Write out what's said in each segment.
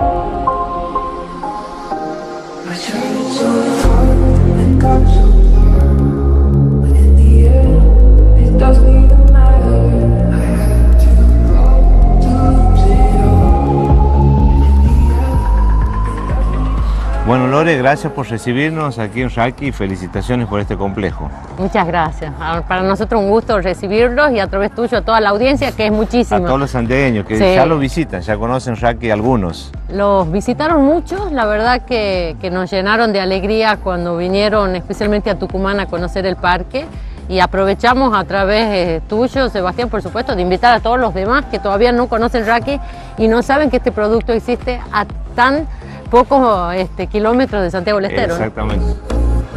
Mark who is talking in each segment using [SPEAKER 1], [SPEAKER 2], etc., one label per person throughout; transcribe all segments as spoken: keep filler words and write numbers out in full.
[SPEAKER 1] Bueno, Lore, gracias por recibirnos aquí en Raqui y felicitaciones por este complejo.
[SPEAKER 2] Muchas gracias. Para nosotros un gusto recibirlos y a través tuyo a toda la audiencia, que es muchísima.
[SPEAKER 1] A todos los santiagueños que sí. Ya lo visitan, ya conocen Raqui algunos.
[SPEAKER 2] Los visitaron muchos, la verdad que, que nos llenaron de alegría cuando vinieron especialmente a Tucumán a conocer el parque. Y aprovechamos a través eh, tuyo, Sebastián, por supuesto, de invitar a todos los demás que todavía no conocen Raqui y no saben que este producto existe a tan pocos este, kilómetros de Santiago del Estero.
[SPEAKER 1] Exactamente. ¿No?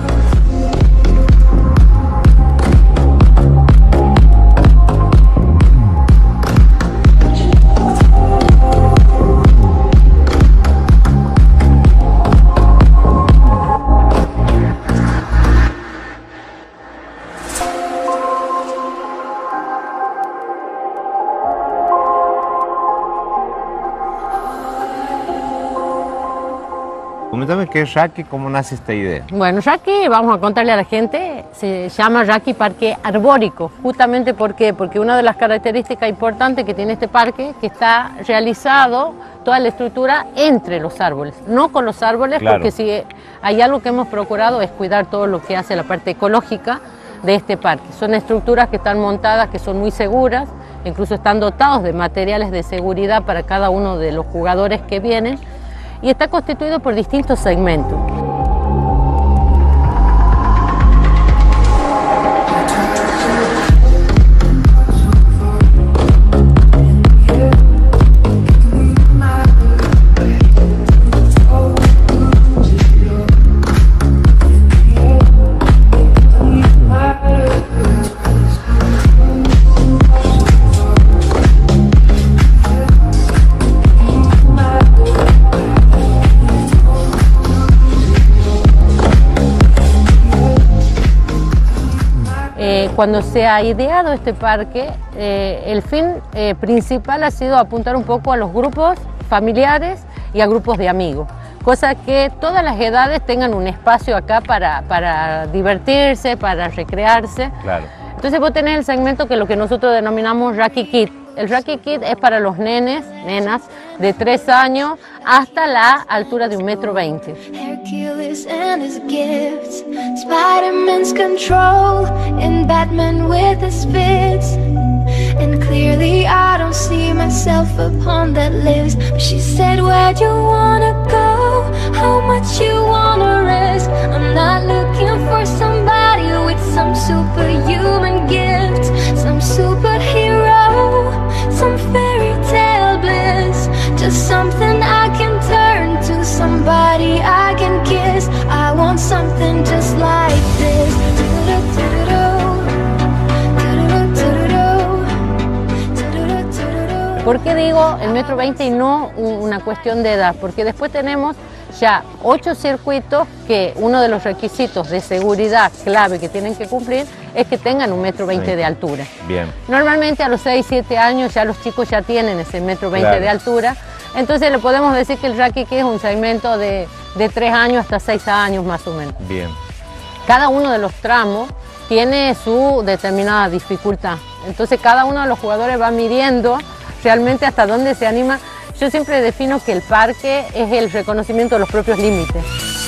[SPEAKER 1] Coméntame qué es Raqui, cómo nace esta idea.
[SPEAKER 2] Bueno, Raqui, vamos a contarle a la gente, se llama Raqui Parque Arbórico. Justamente ¿por qué? Porque una de las características importantes que tiene este parque es que está realizado toda la estructura entre los árboles, no con los árboles, claro. Porque si hay algo que hemos procurado es cuidar todo lo que hace la parte ecológica de este parque. Son estructuras que están montadas, que son muy seguras, incluso están dotados de materiales de seguridad para cada uno de los jugadores que vienen. Y está constituido por distintos segmentos. Cuando se ha ideado este parque, eh, el fin eh, principal ha sido apuntar un poco a los grupos familiares y a grupos de amigos, cosa que todas las edades tengan un espacio acá para, para divertirse, para recrearse.
[SPEAKER 1] Claro.
[SPEAKER 2] Entonces vos tenés el segmento que es lo que nosotros denominamos Raqui Kid. El Raqui Kid es para los nenes, nenas, de tres años hasta la altura de un metro veinte.
[SPEAKER 3] Hercules and his gifts, Spider-Man's control, and Batman with his fits. And clearly I don't see myself upon that list. But she said, where'd you wanna go? How much you wanna risk? I'm not looking for somebody with some superhuman gifts, some superhero, some fairy tale bliss. Just something I can turn to, somebody I can kiss. I want something just like this.
[SPEAKER 2] ¿Por qué digo el metro veinte y no una cuestión de edad? Porque después tenemos ya ocho circuitos que uno de los requisitos de seguridad clave que tienen que cumplir es que tengan un metro veinte sí. de altura.
[SPEAKER 1] Bien.
[SPEAKER 2] Normalmente a los seis, siete años ya los chicos ya tienen ese metro veinte claro. de altura. Entonces le podemos decir que el Raqui Kid es un segmento de, de tres años hasta seis años más o menos.
[SPEAKER 1] Bien.
[SPEAKER 2] Cada uno de los tramos tiene su determinada dificultad. Entonces cada uno de los jugadores va midiendo realmente hasta dónde se anima. Yo siempre defino que el parque es el reconocimiento de los propios límites.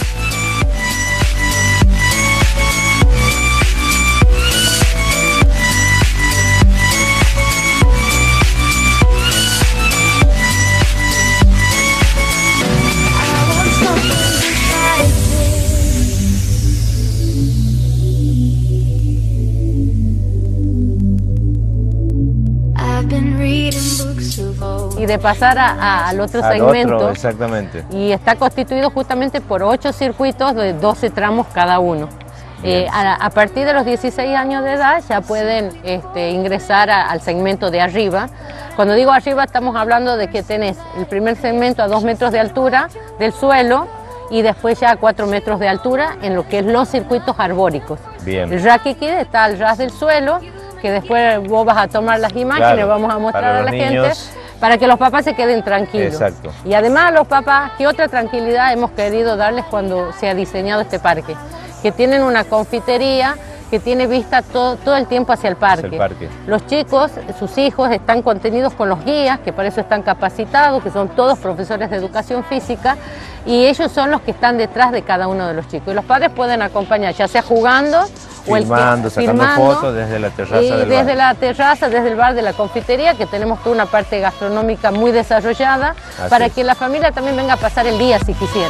[SPEAKER 2] Y de pasar a, a, al otro al segmento,
[SPEAKER 1] otro, exactamente.
[SPEAKER 2] Y está constituido justamente por ocho circuitos de doce tramos cada uno. Eh, a, a partir de los dieciséis años de edad ya pueden este, ingresar a, al segmento de arriba. Cuando digo arriba estamos hablando de que tenés el primer segmento a dos metros de altura del suelo y después ya a cuatro metros de altura en lo que es los circuitos arbóricos.
[SPEAKER 1] Bien.
[SPEAKER 2] El Raqui Kid está al ras del suelo, que después vos vas a tomar las imágenes, claro, vamos a mostrar a la niños. gente. para que los papás se queden tranquilos.
[SPEAKER 1] Exacto.
[SPEAKER 2] Y además los papás, ¿qué otra tranquilidad hemos querido darles cuando se ha diseñado este parque? Que tienen una confitería que tiene vista todo, todo el tiempo hacia el parque.
[SPEAKER 1] Hacia el parque.
[SPEAKER 2] Los chicos, sus hijos, están contenidos con los guías, que para eso están capacitados, que son todos profesores de educación física, y ellos son los que están detrás de cada uno de los chicos. Y los padres pueden acompañar, ya sea jugando,
[SPEAKER 1] filmando,
[SPEAKER 2] o el que,
[SPEAKER 1] sacando
[SPEAKER 2] filmando,
[SPEAKER 1] fotos desde la terraza
[SPEAKER 2] y
[SPEAKER 1] del
[SPEAKER 2] desde
[SPEAKER 1] bar.
[SPEAKER 2] la terraza, desde el bar de la confitería, que tenemos toda una parte gastronómica muy desarrollada,
[SPEAKER 1] Así
[SPEAKER 2] para
[SPEAKER 1] es.
[SPEAKER 2] que la familia también venga a pasar el día si quisiera.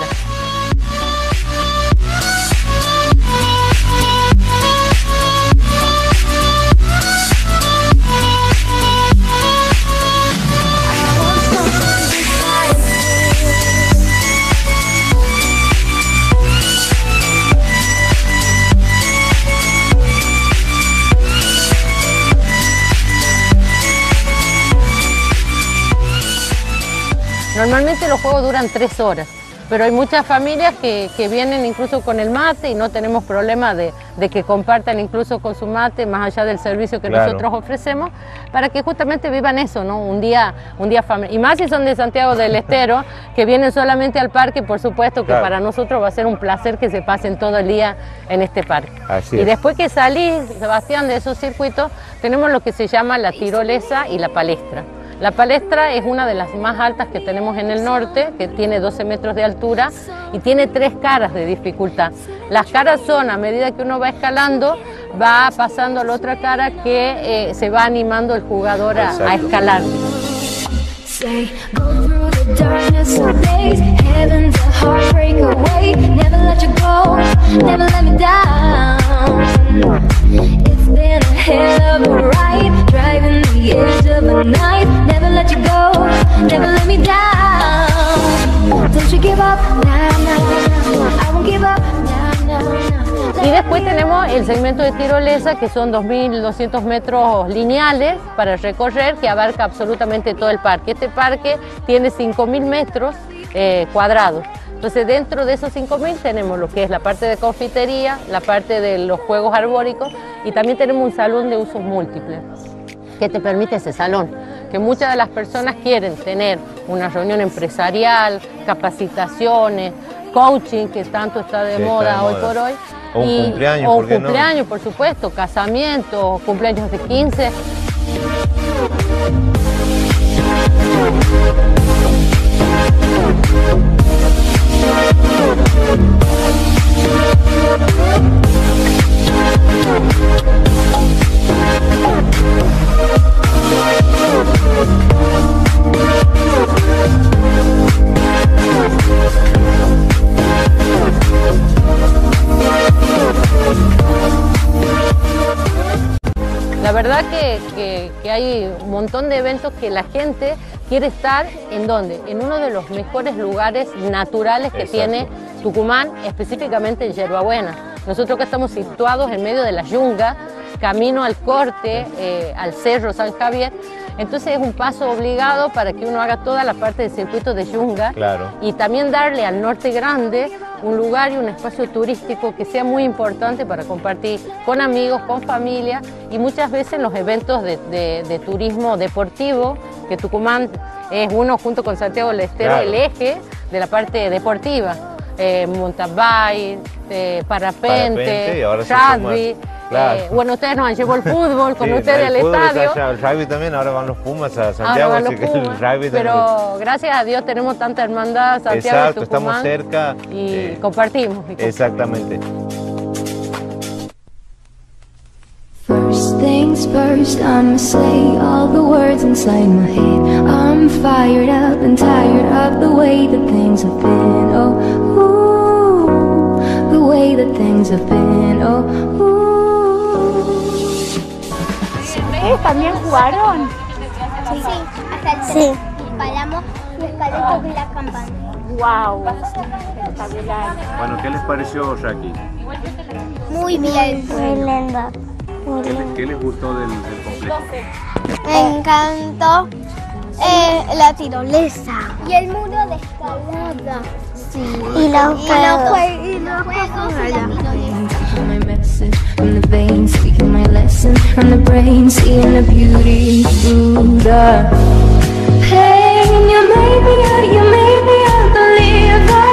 [SPEAKER 2] Normalmente los juegos duran tres horas, pero hay muchas familias que, que vienen incluso con el mate y no tenemos problema de, de que compartan incluso con su mate, más allá del servicio que
[SPEAKER 1] Claro.
[SPEAKER 2] nosotros ofrecemos, para que justamente vivan eso, ¿no? Un día, un día familiar. Y más si son de Santiago del Estero, que vienen solamente al parque, por supuesto que
[SPEAKER 1] Claro.
[SPEAKER 2] para nosotros va a ser un placer que se pasen todo el día en este parque.
[SPEAKER 1] Así
[SPEAKER 2] y
[SPEAKER 1] es.
[SPEAKER 2] después que salís, Sebastián, de esos circuitos, tenemos lo que se llama la tirolesa y la palestra. La palestra es una de las más altas que tenemos en el norte, que tiene doce metros de altura y tiene tres caras de dificultad. Las caras son, a medida que uno va escalando, va pasando a la otra cara que eh, se va animando el jugador a, a escalar.
[SPEAKER 3] Say, go through the darkness of days, heaven's a heartbreak away. Never let you go, never let me down. It's been a hell of a ride, driving the edge of the night. Never let you go, never let me down. Don't you give up, nah, nah, nah. I won't give up, nah, nah, nah.
[SPEAKER 2] Y después tenemos el segmento de tirolesa, que son dos mil doscientos metros lineales para recorrer, que abarca absolutamente todo el parque. Este parque tiene cinco mil metros eh, cuadrados. Entonces, dentro de esos cinco mil tenemos lo que es la parte de confitería, la parte de los juegos arbóricos, y también tenemos un salón de usos múltiples. ¿Qué te permite ese salón? Que muchas de las personas quieren tener una reunión empresarial, capacitaciones, coaching, que tanto está de
[SPEAKER 1] Sí,
[SPEAKER 2] moda
[SPEAKER 1] está de
[SPEAKER 2] hoy
[SPEAKER 1] moda.
[SPEAKER 2] por hoy.
[SPEAKER 1] O un
[SPEAKER 2] y,
[SPEAKER 1] cumpleaños,
[SPEAKER 2] o
[SPEAKER 1] ¿por
[SPEAKER 2] un
[SPEAKER 1] qué no?
[SPEAKER 2] cumpleaños, por supuesto, casamientos, cumpleaños de quince. La verdad que, que, que hay un montón de eventos que la gente quiere estar en ¿dónde? En uno de los mejores lugares naturales que
[SPEAKER 1] Exacto.
[SPEAKER 2] tiene Tucumán, específicamente en Yerbabuena. Nosotros que estamos situados en medio de la yunga, camino al corte, eh, al Cerro San Javier, entonces es un paso obligado para que uno haga toda la parte del circuito de yunga.
[SPEAKER 1] Claro.
[SPEAKER 2] Y también darle al Norte Grande un lugar y un espacio turístico que sea muy importante para compartir con amigos, con familia, y muchas veces en los eventos de, de, de turismo deportivo, que Tucumán es uno junto con Santiago del Estero,
[SPEAKER 1] Claro.
[SPEAKER 2] el eje de la parte deportiva, eh, mountain bike, eh, parapente,
[SPEAKER 1] Parapente, y ahora se
[SPEAKER 2] rugby.
[SPEAKER 1] suma- claro.
[SPEAKER 2] eh, bueno, ustedes nos han llevado el fútbol, con
[SPEAKER 1] Sí,
[SPEAKER 2] ustedes
[SPEAKER 1] el
[SPEAKER 2] al
[SPEAKER 1] fútbol está
[SPEAKER 2] estadio.
[SPEAKER 1] allá, el rugby también, ahora van los Pumas a
[SPEAKER 2] Ahora
[SPEAKER 1] Santiago,
[SPEAKER 2] van los
[SPEAKER 1] así que el
[SPEAKER 2] Pumas,
[SPEAKER 1] rugby también.
[SPEAKER 2] pero gracias a Dios tenemos tanta hermandad, Santiago
[SPEAKER 1] Exacto,
[SPEAKER 2] y Tucumán,
[SPEAKER 1] estamos cerca.
[SPEAKER 2] y
[SPEAKER 1] eh,
[SPEAKER 2] compartimos. y
[SPEAKER 1] Exactamente.
[SPEAKER 3] First things first, I'ma say all the words inside my head. I'm fired up and tired of the way that things have been. Oh, ooh, the way that things have been. Oh, ooh.
[SPEAKER 4] ¿Ustedes también jugaron?
[SPEAKER 5] Sí, hasta el
[SPEAKER 4] Sí.
[SPEAKER 5] y paramos los palitos de la campana.
[SPEAKER 4] ¡Wow! Espectacular.
[SPEAKER 1] Bueno, ¿qué les pareció, Jackie?
[SPEAKER 5] Muy bien.
[SPEAKER 4] Muy linda. Muy
[SPEAKER 1] ¿Qué,
[SPEAKER 4] linda.
[SPEAKER 1] les- qué les gustó del, del complejo?
[SPEAKER 5] Me encantó eh, la tirolesa. Y el muro de escalada. Sí.
[SPEAKER 4] Y los
[SPEAKER 5] Y los
[SPEAKER 4] juegos.
[SPEAKER 5] jue- y los juegos y la tirolesa.
[SPEAKER 3] My message from the veins, speaking my lesson from the brain, seeing the beauty through the made me a, you made me a believer,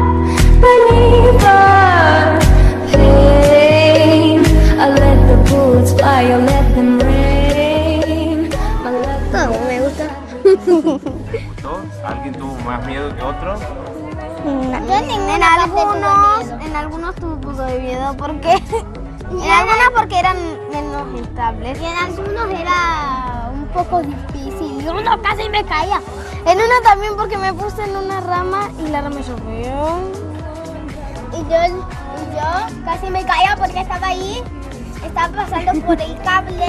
[SPEAKER 3] believer. Pain, I let the bullets fly, I let them rain. My love.
[SPEAKER 5] Todo me gusta.
[SPEAKER 1] ¿Gustó? ¿Alguien tuvo más miedo que otro?
[SPEAKER 5] Yo en, en algunos, en algunos tuve un poco de miedo porque en algunos porque eran menos estables y en algunos era un poco difícil y uno casi me caía. En uno también porque me puse en una rama y la rama llovió. Y yo, yo casi me caía porque estaba ahí, estaba pasando por el cable,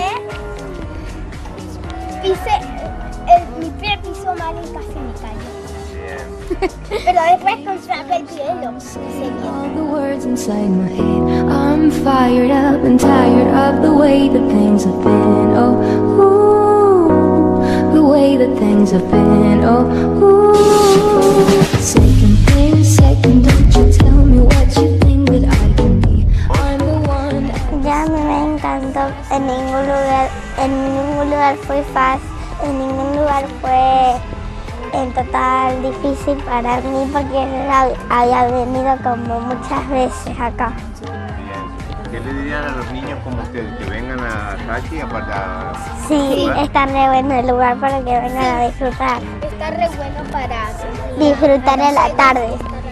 [SPEAKER 5] pisé, el, mi pie pisó mal y casi me cayó. Pero después con el hielo.
[SPEAKER 3] All the words inside my head. I'm fired up and tired of the way that things have been. Oh, ooh, the way that things have been. Oh, ooh. Second thing, second, don't you tell me what you think that I can be. I'm the one.
[SPEAKER 5] Ya me encantó. En ningún lugar, en ningún lugar fue fácil. En ningún lugar fue en total difícil para mí porque había venido como muchas veces acá.
[SPEAKER 1] Bien. ¿Qué le dirían a los niños como ustedes? Que vengan a aquí aparte a...
[SPEAKER 5] Sí, está re bueno el lugar para que vengan a disfrutar. Está re bueno para disfrutar en la tarde.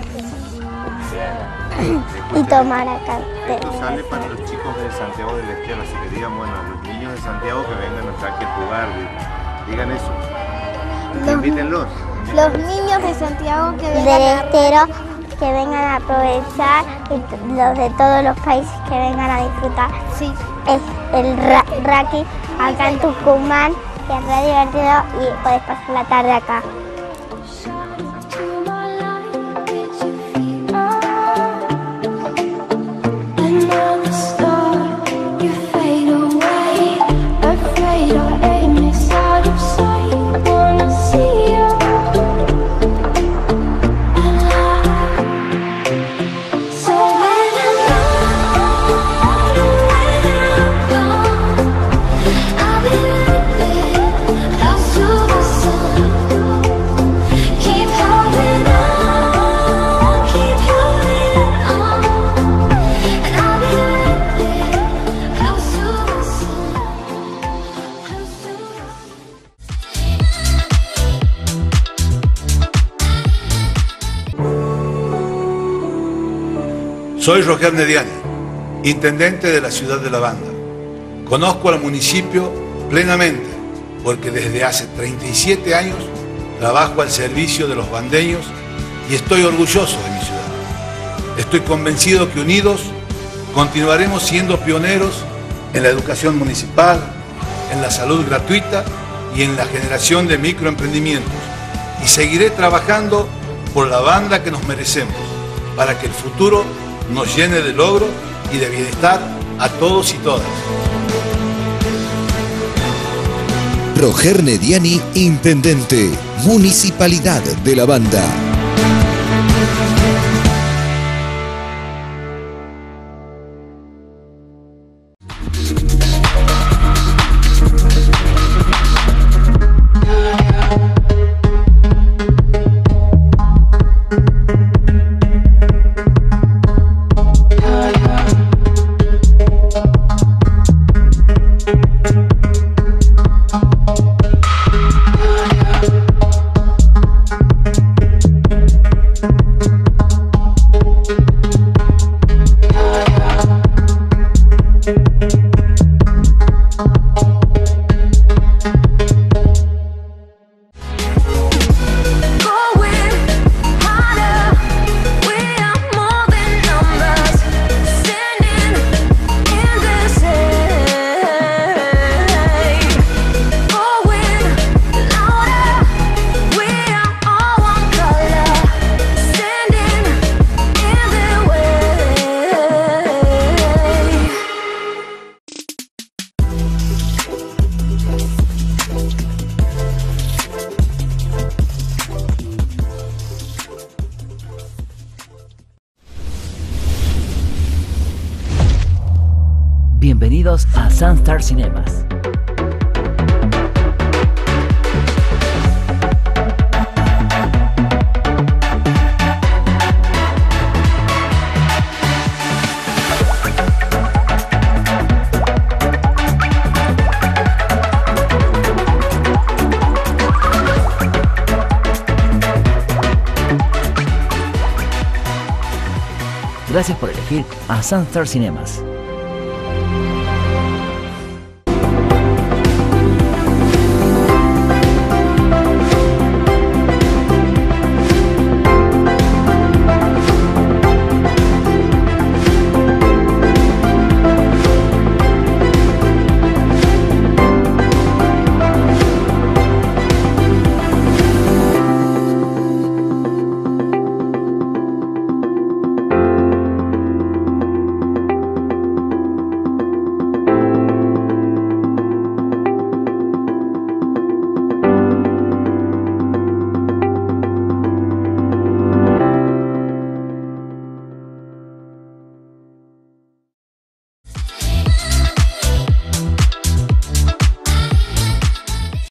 [SPEAKER 5] Y tomar acá.
[SPEAKER 1] Esto sale para los chicos de Santiago del Estero, así que digan, bueno, a los niños de Santiago que vengan hasta aquí a jugar, digan eso. Invítenlos.
[SPEAKER 5] Los niños de Santiago que vengan del Estero que vengan a aprovechar y los de todos los países que vengan a disfrutar. Sí. Es el ra raqui acá en Tucumán, que es re divertido y puedes pasar la tarde acá.
[SPEAKER 6] Soy Roger Nediani, intendente de la ciudad de La Banda. Conozco al municipio plenamente porque desde hace treinta y siete años trabajo al servicio de los bandeños y estoy orgulloso de mi ciudad. Estoy convencido que unidos continuaremos siendo pioneros en la educación municipal, en la salud gratuita y en la generación de microemprendimientos. Y seguiré trabajando por la Banda que nos merecemos, para que el futuro nos llene de logro y de bienestar a todos y todas.
[SPEAKER 7] Roger Nediani, intendente, Municipalidad de La Banda.
[SPEAKER 8] Bienvenidos a Sunstar Cinemas. Gracias por elegir a Sunstar Cinemas.